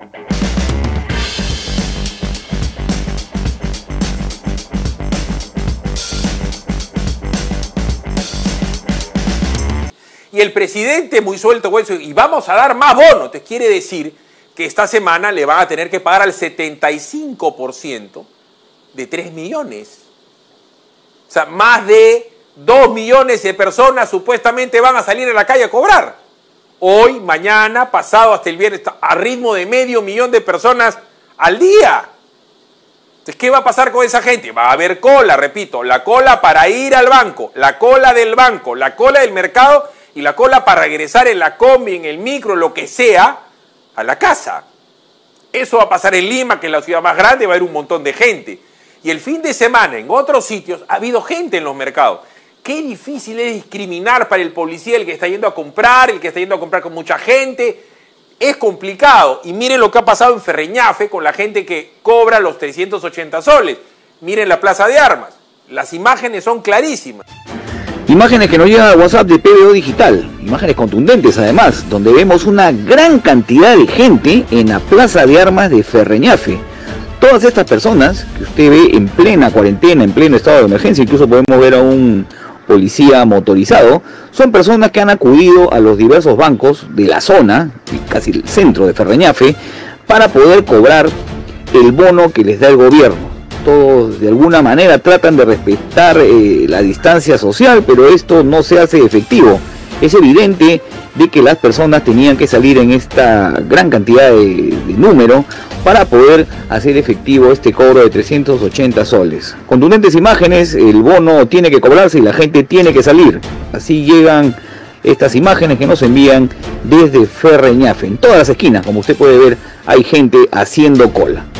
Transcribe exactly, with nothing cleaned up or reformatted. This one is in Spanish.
Y el presidente muy suelto, güey, y vamos a dar más bonos. Entonces quiere decir que esta semana le van a tener que pagar al setenta y cinco por ciento de tres millones. O sea, más de dos millones de personas supuestamente van a salir a la calle a cobrar. Hoy, mañana, pasado, hasta el viernes, a ritmo de medio millón de personas al día. Entonces, ¿qué va a pasar con esa gente? Va a haber cola, repito, la cola para ir al banco, la cola del banco, la cola del mercado y la cola para regresar en la combi, en el micro, lo que sea, a la casa. Eso va a pasar en Lima, que es la ciudad más grande, va a haber un montón de gente. Y el fin de semana, en otros sitios, ha habido gente en los mercados. Qué difícil es discriminar para el policía el que está yendo a comprar, el que está yendo a comprar con mucha gente. Es complicado. Y miren lo que ha pasado en Ferreñafe con la gente que cobra los trescientos ochenta soles. Miren la Plaza de Armas. Las imágenes son clarísimas. Imágenes que nos llegan al WhatsApp de P B O Digital, imágenes contundentes además, donde vemos una gran cantidad de gente en la Plaza de Armas de Ferreñafe. Todas estas personas que usted ve en plena cuarentena, en pleno estado de emergencia, incluso podemos ver a un policía motorizado, son personas que han acudido a los diversos bancos de la zona, casi el centro de Ferreñafe, para poder cobrar el bono que les da el gobierno. Todos de alguna manera tratan de respetar eh, la distancia social, pero esto no se hace efectivo. Es evidente de que las personas tenían que salir en esta gran cantidad de, de número para poder hacer efectivo este cobro de trescientos ochenta soles. Contundentes imágenes, el bono tiene que cobrarse y la gente tiene que salir. Así llegan estas imágenes que nos envían desde Ferreñafe. En todas las esquinas, como usted puede ver, hay gente haciendo cola.